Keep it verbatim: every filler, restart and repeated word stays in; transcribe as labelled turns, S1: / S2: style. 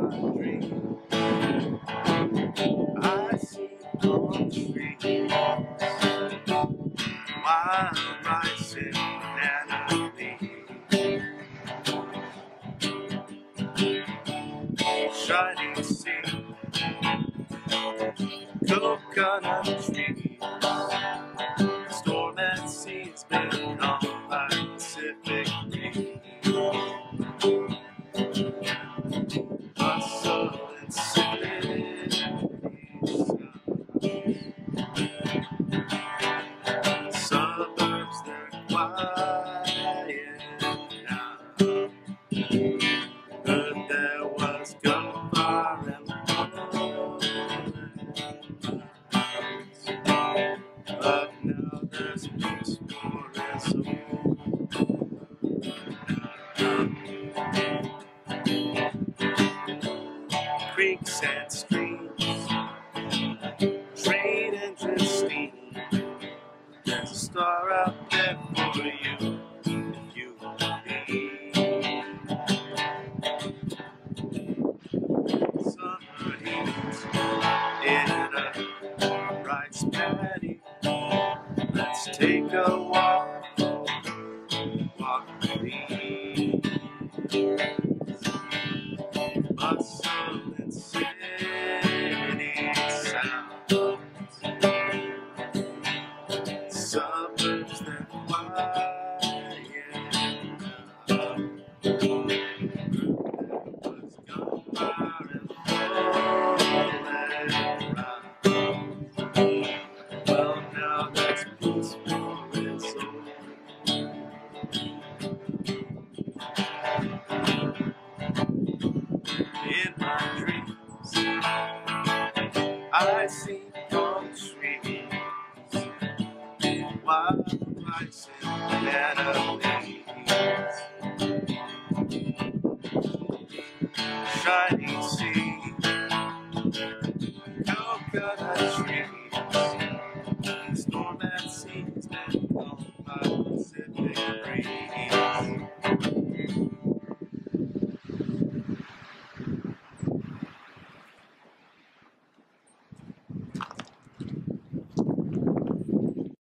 S1: dreams, I see palm trees while rising banana leaves, shining sea, coconut trees, storm at sea has been on by Pacific breeze. Bustle and city, suburbs they're quiet now. Heard there was gunfire and bullets, but now there's peace for us all. Creeks and streams, train engine steam. There's a star out there for you, if you believe. Summer heat in a rice paddy. Let's take a walk, walk with me. Bustle and city sounds, suburbs that quiet now. There was gunfire and bullets. Well, now that's peaceful and so. In my dreams, I see palm trees while rising banana leaves, shining sea, coconut trees.